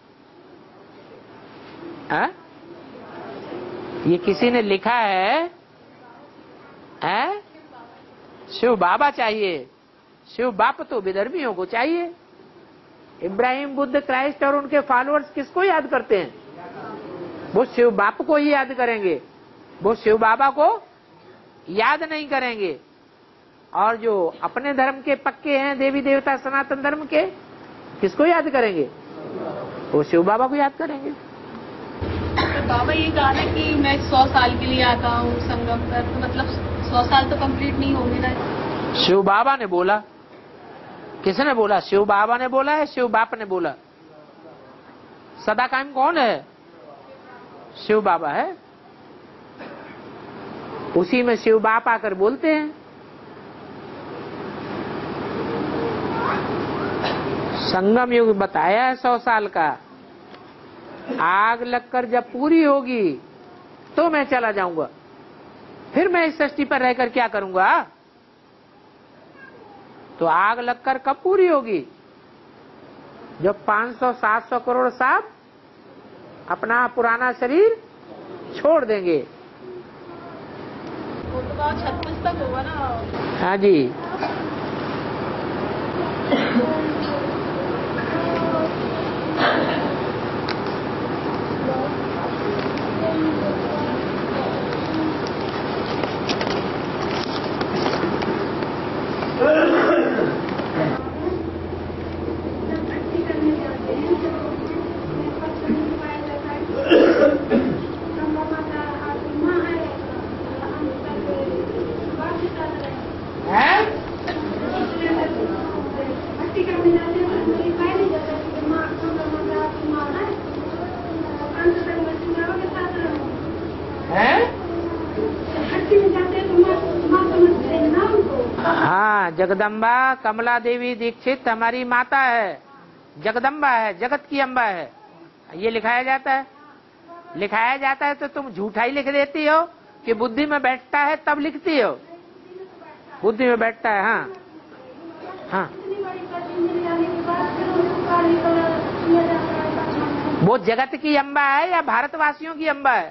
ये किसी ने लिखा है, शिव बाबा चाहिए, शिव बाप तो विधर्मियों को चाहिए। इब्राहिम, बुद्ध, क्राइस्ट और उनके फॉलोअर्स किसको याद करते हैं? वो शिव बाप को ही याद करेंगे, वो शिव बाबा को याद नहीं करेंगे। और जो अपने धर्म के पक्के हैं, देवी देवता सनातन धर्म के, किसको याद करेंगे? वो शिव बाबा को याद करेंगे। तो बाबा ये कहा ना कि मैं 100 साल के लिए आता हूँ संगम पर, तो मतलब 100 साल तो कंप्लीट नहीं होंगे ना? शिव बाबा ने बोला। किसने बोला? शिव बाबा ने बोला है, शिव बाप ने बोला? सदा कायम कौन है? शिव बाबा है। उसी में शिव बाप आकर बोलते हैं। संगम युग बताया है 100 साल का। आग लगकर जब पूरी होगी तो मैं चला जाऊंगा, फिर मैं इस सृष्टि पर रहकर क्या करूंगा? तो आग लगकर कब पूरी होगी? जब 500-700 करोड़ सांप अपना पुराना शरीर छोड़ देंगे। वो तो 36 तक होगा ना? हाँ जी। हाँ, जगदम्बा कमला देवी दीक्षित हमारी माता है, जगदम्बा है, जगत की अम्बा है, ये लिखाया जाता है। लिखाया जाता है तो तुम झूठा ही लिख देती हो कि बुद्धि में बैठता है तब लिखती हो। बुद्धि में बैठता है, हाँ हाँ। वो जगत की अम्बा है या भारतवासियों की अम्बा है?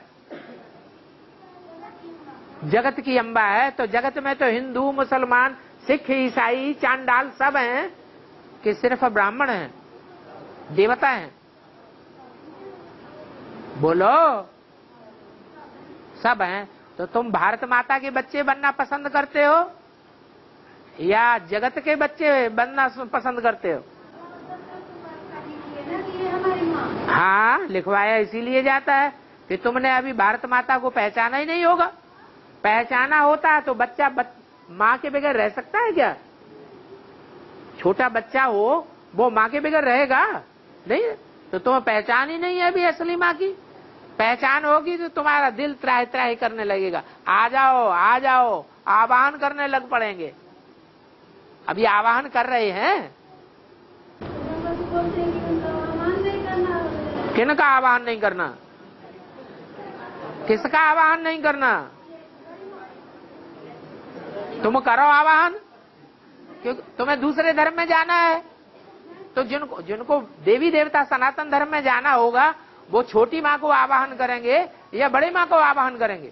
जगत की अम्बा है। तो जगत में तो हिंदू, मुसलमान, सिख, ईसाई, चांडाल सब हैं कि सिर्फ ब्राह्मण हैं, देवता हैं? बोलो, सब हैं। तो तुम भारत माता के बच्चे बनना पसंद करते हो या जगत के बच्चे बनना पसंद करते हो? हाँ, लिखवाया इसीलिए जाता है कि तुमने अभी भारत माता को पहचाना ही नहीं होगा। पहचाना होता तो बच्चा माँ के बगैर रह सकता है क्या? छोटा बच्चा हो वो माँ के बगैर रहेगा नहीं? तो तुम्हें पहचान ही नहीं है अभी असली माँ की। पहचान होगी तो तुम्हारा दिल त्राही त्राही करने लगेगा, आ जाओ आ जाओ, आवाहन करने लग पड़ेंगे। अभी आवाहन कर रहे हैं। किनका आवाहन नहीं करना? किसका आवाहन नहीं करना? तुम करो आवाहन, क्योंकि तुम्हें दूसरे धर्म में जाना है। तो जिनको देवी देवता सनातन धर्म में जाना होगा वो छोटी माँ को आवाहन करेंगे या बड़ी माँ को आवाहन करेंगे?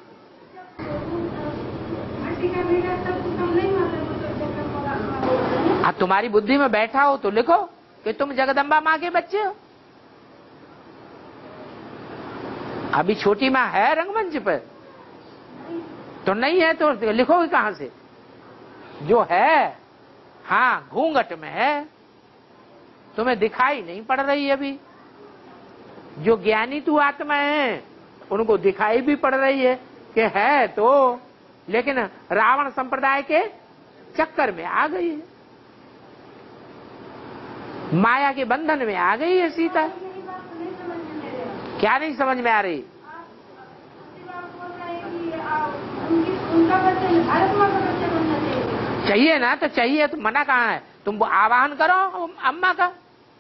तुम्हारी बुद्धि में बैठा हो तो लिखो कि तुम जगदम्बा माँ के बच्चे हो। अभी छोटी माँ है रंगमंच पर तो नहीं है तो लिखोगे कहां से? जो है, हाँ, घूंघट में है, तुम्हें दिखाई नहीं पड़ रही अभी। जो ज्ञानी तू आत्मा है उनको दिखाई भी पड़ रही है कि है तो, लेकिन रावण संप्रदाय के चक्कर में आ गई है, माया के बंधन में आ गई है सीता। क्या नहीं समझ में आ रही? चाहिए ना, तो चाहिए तो मना कहाँ है? तुम आवाहन करो अम्मा का।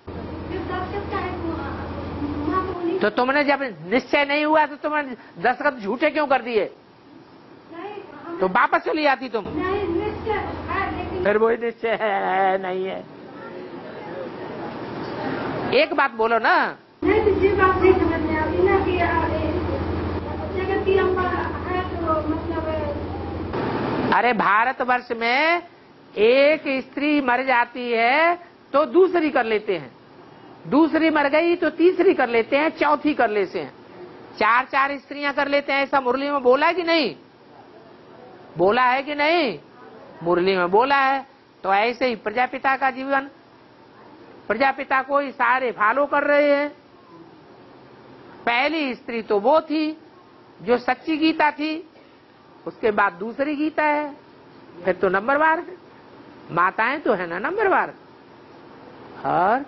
तो तुमने जब निश्चय नहीं हुआ तो तुमने दस्तखत झूठे क्यों कर दिए? तो वापस चली आती तुम। फिर वही निश्चय है नहीं है। एक बात बोलो ना। नहीं बात नहीं समझ में आती ना कि जगत की अम्बा है तो मतलब। अरे भारतवर्ष में एक स्त्री मर जाती है तो दूसरी कर लेते हैं, दूसरी मर गई तो तीसरी कर लेते हैं, चौथी कर लेते हैं, चार चार स्त्रियां कर लेते हैं। ऐसा मुरली में बोला है कि नहीं? बोला है कि नहीं? मुरली में बोला है। तो ऐसे ही प्रजापिता का जीवन, प्रजापिता को ही सारे फॉलो कर रहे हैं। पहली स्त्री तो वो थी जो सच्ची गीता थी, उसके बाद दूसरी गीता है, फिर तो नंबरवार है। माताएं तो है ना नंबरवार। और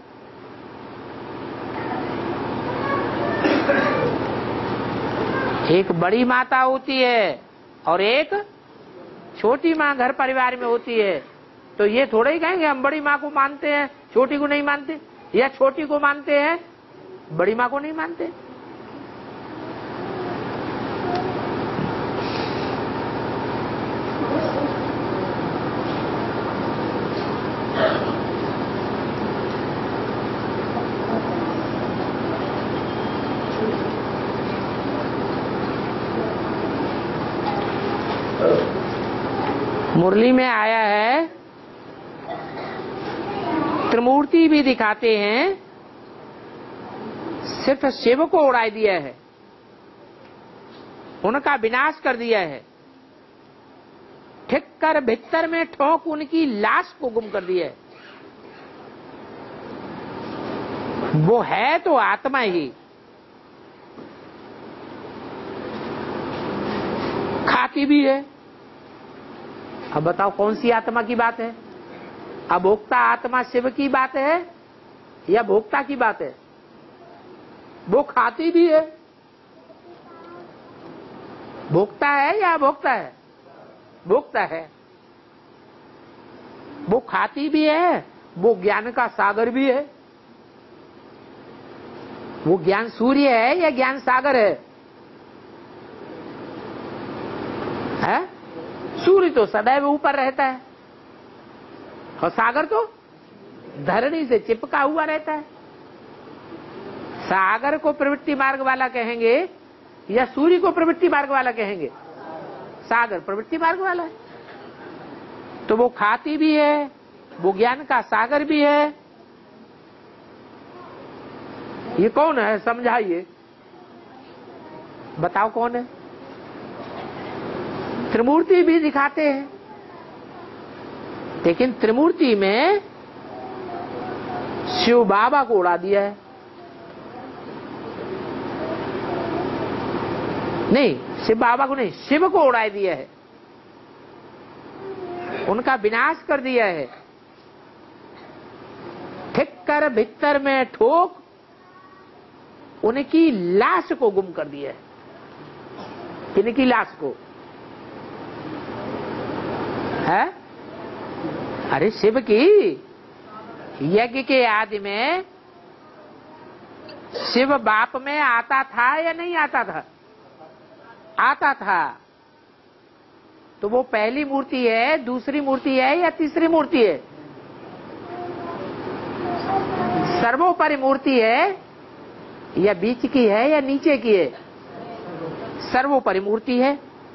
एक बड़ी माता होती है और एक छोटी माँ घर परिवार में होती है। तो ये थोड़ा ही कहेंगे हम बड़ी माँ को मानते हैं, छोटी को नहीं मानते, या छोटी को मानते हैं, बड़ी माँ को नहीं मानते। मुरली में आया है, त्रिमूर्ति भी दिखाते हैं, सिर्फ शिव को उड़ा दिया है, उनका विनाश कर दिया है, ठिक कर भीतर में ठोक उनकी लाश को गुम कर दिया है। वो है तो आत्मा ही, खाती भी है। अब बताओ कौन सी आत्मा की बात है? अभोक्ता आत्मा शिव की बात है या भोक्ता की बात है? वो खाती भी है। भोक्ता है या अभोक्ता है? भोक्ता है। वो खाती भी है, वो ज्ञान का सागर भी है। वो ज्ञान सूर्य है या ज्ञान सागर है? सूर्य तो सदैव ऊपर रहता है और सागर तो धरणी से चिपका हुआ रहता है। सागर को प्रवृत्ति मार्ग वाला कहेंगे या सूर्य को प्रवृत्ति मार्ग वाला कहेंगे? सागर प्रवृत्ति मार्ग वाला है। तो वो खाती भी है, वो ज्ञान का सागर भी है। ये कौन है, समझाइए, बताओ कौन है? त्रिमूर्ति भी दिखाते हैं, लेकिन त्रिमूर्ति में शिव बाबा को उड़ा दिया है। नहीं, शिव बाबा को नहीं, शिव को उड़ा दिया है, उनका विनाश कर दिया है। ठीक कर भीतर में ठोक उनकी लाश को गुम कर दिया है। किनकी लाश को है? अरे शिव की। यज्ञ के आदि में शिव बाप में आता था या नहीं आता था? आता था। तो वो पहली मूर्ति है, दूसरी मूर्ति है या तीसरी मूर्ति है? सर्वोपरि मूर्ति है या बीच की है या नीचे की है? सर्वोपरि मूर्ति है।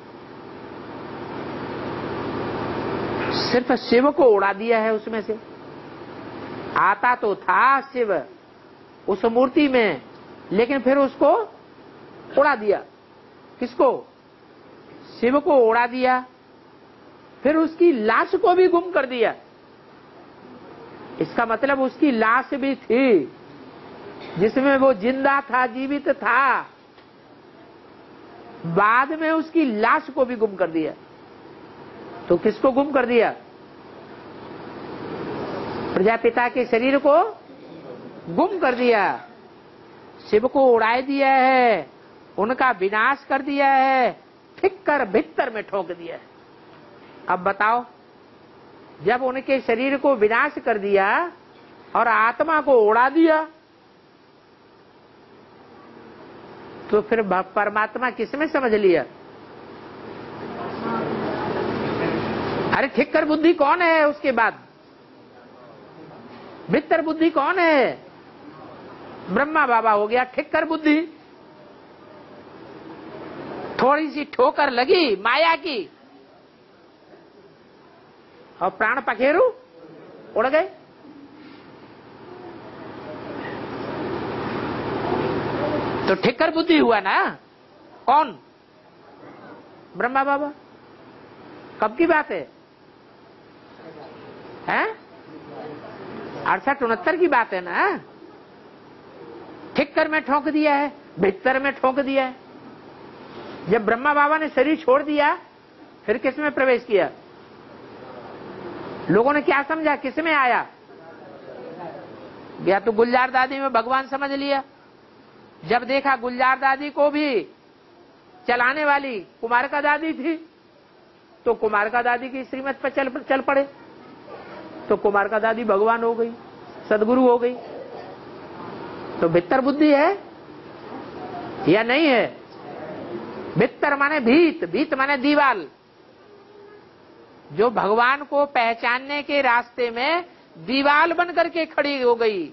सिर्फ शिव को उड़ा दिया है उसमें से। आता तो था शिव उस मूर्ति में, लेकिन फिर उसको उड़ा दिया। किसको? शिव को उड़ा दिया, फिर उसकी लाश को भी गुम कर दिया। इसका मतलब उसकी लाश भी थी जिसमें वो जिंदा था, जीवित था, बाद में उसकी लाश को भी गुम कर दिया। तो किसको गुम कर दिया? प्रजापिता के शरीर को गुम कर दिया, शिव को उड़ा दिया है, उनका विनाश कर दिया है, ठीक कर भीतर में ठोक दिया है। अब बताओ, जब उनके शरीर को विनाश कर दिया और आत्मा को उड़ा दिया, तो फिर परमात्मा किसमें समझ लिया? अरे ठीक कर बुद्धि कौन है? उसके बाद भीतर बुद्धि कौन है? ब्रह्मा बाबा हो गया ठीक कर बुद्धि। थोड़ी सी ठोकर लगी माया की और प्राण पखेरु उड़ गए। तो ठिक्कर बुद्धि हुआ ना। कौन? ब्रह्मा बाबा। कब की बात है? 68-69 की बात है ना। ठिक्कर में ठोक दिया है, भीतर में ठोक दिया है। जब ब्रह्मा बाबा ने शरीर छोड़ दिया, फिर किस में प्रवेश किया? लोगों ने क्या समझा? किस में आया? या तो गुलजार दादी में भगवान समझ लिया। जब देखा गुलजार दादी को भी चलाने वाली कुमारका दादी थी, तो कुमारका दादी की श्रीमत पर चल पड़े। तो कुमारका दादी भगवान हो गई, सदगुरु हो गई। तो भीतर बुद्धि है या नहीं है? भीतर माने भीत, भीत माने दीवाल। जो भगवान को पहचानने के रास्ते में दीवाल बन करके खड़ी हो गई।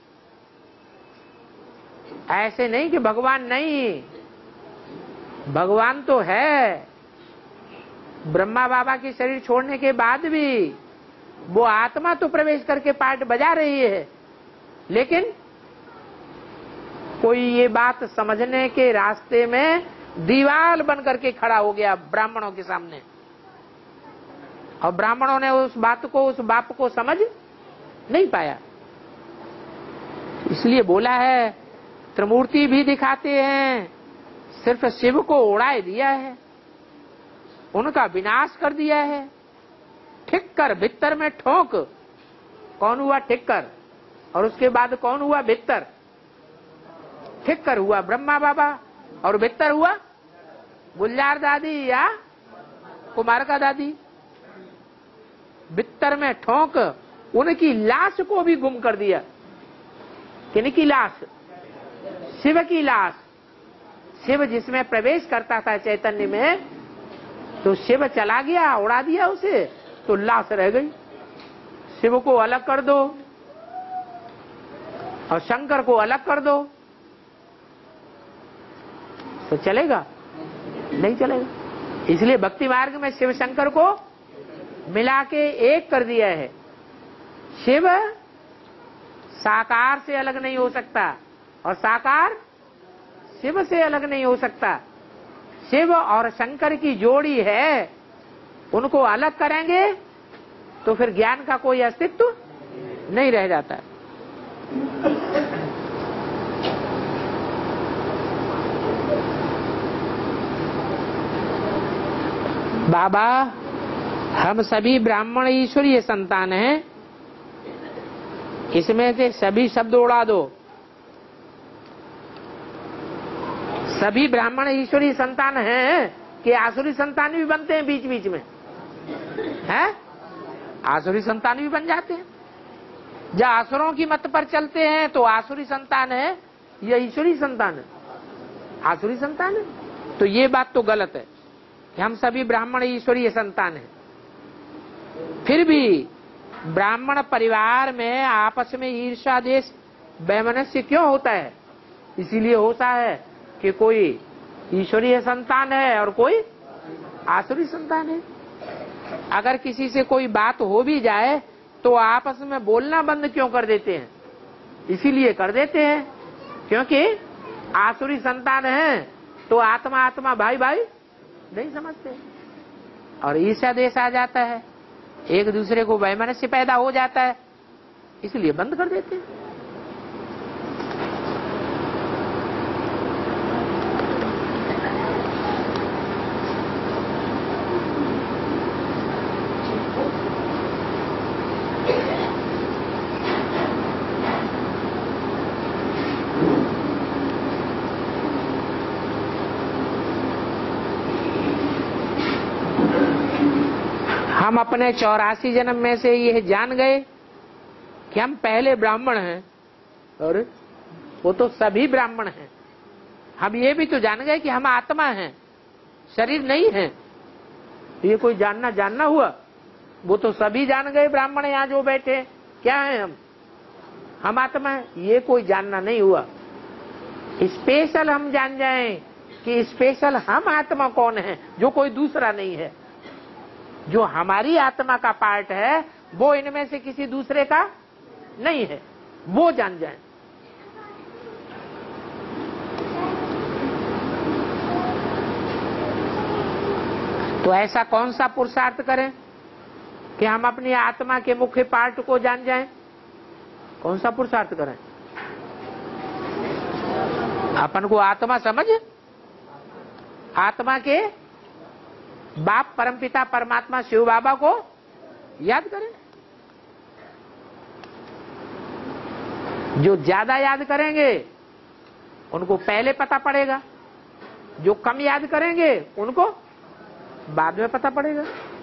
ऐसे नहीं कि भगवान नहीं, भगवान तो है। ब्रह्मा बाबा की शरीर छोड़ने के बाद भी वो आत्मा तो प्रवेश करके पार्ट बजा रही है, लेकिन कोई ये बात समझने के रास्ते में दीवाल बन करके खड़ा हो गया ब्राह्मणों के सामने। और ब्राह्मणों ने उस बात को, उस बाप को समझ नहीं पाया। इसलिए बोला है, त्रिमूर्ति भी दिखाते हैं, सिर्फ शिव को उड़ा दिया है, उनका विनाश कर दिया है। ठीक कर भीतर में ठोक। कौन हुआ ठीक कर? और उसके बाद कौन हुआ भीतर? ठीक कर हुआ ब्रह्मा बाबा, और भीतर हुआ गुलजार दादी या कुमारका दादी। बित्तर में ठोंक उनकी लाश को भी गुम कर दिया। किनकी लाश? शिव की लाश। शिव जिसमें प्रवेश करता था चैतन्य में, तो शिव चला गया, उड़ा दिया उसे, तो लाश रह गई। शिव को अलग कर दो और शंकर को अलग कर दो तो चलेगा? नहीं चलेगा। इसलिए भक्ति मार्ग में शिव शंकर को मिला के एक कर दिया है। शिव साकार से अलग नहीं हो सकता और साकार शिव से अलग नहीं हो सकता। शिव और शंकर की जोड़ी है, उनको अलग करेंगे तो फिर ज्ञान का कोई अस्तित्व नहीं रह जाता। बाबा, हम सभी ब्राह्मण ईश्वरीय संतान हैं, इसमें से सभी शब्द उड़ा दो। सभी ब्राह्मण ईश्वरीय संतान हैं कि आसुरी संतान भी बनते हैं बीच बीच में? हैं? आसुरी संतान भी बन जाते हैं। जब आसुरों की मत पर चलते हैं तो आसुरी संतान है या ईश्वरीय संतान है? आसुरी संतान है। तो ये बात तो गलत है कि हम सभी ब्राह्मण ईश्वरीय संतान हैं। फिर भी ब्राह्मण परिवार में आपस में ईर्ष्या द्वेष वैमनस्य क्यों होता है? इसीलिए होता है कि कोई ईश्वरीय संतान है और कोई आसुरी संतान है। अगर किसी से कोई बात हो भी जाए तो आपस में बोलना बंद क्यों कर देते हैं? इसीलिए कर देते हैं क्योंकि आसुरी संतान है तो आत्मा आत्मा भाई भाई नहीं समझते और ईर्ष्या द्वेष आ जाता है, एक दूसरे को वैमनस्य पैदा हो जाता है, इसलिए बंद कर देते हैं। हम अपने 84 जन्म में से यह जान गए कि हम पहले ब्राह्मण हैं और वो तो सभी ब्राह्मण हैं। हम ये भी तो जान गए कि हम आत्मा हैं, शरीर नहीं है। ये कोई जानना हुआ? वो तो सभी जान गए ब्राह्मण यहाँ जो बैठे क्या है, हम आत्मा है, ये कोई जानना नहीं हुआ। स्पेशल हम जान जाएं कि स्पेशल हम आत्मा कौन है, जो कोई दूसरा नहीं है। जो हमारी आत्मा का पार्ट है वो इनमें से किसी दूसरे का नहीं है, वो जान जाएं। तो ऐसा कौन सा पुरुषार्थ करें कि हम अपनी आत्मा के मुख्य पार्ट को जान जाएं? कौन सा पुरुषार्थ करें? अपन को आत्मा समझ, आत्मा के बाप परमपिता परमात्मा शिव बाबा को याद करें। जो ज्यादा याद करेंगे उनको पहले पता पड़ेगा, जो कम याद करेंगे उनको बाद में पता पड़ेगा।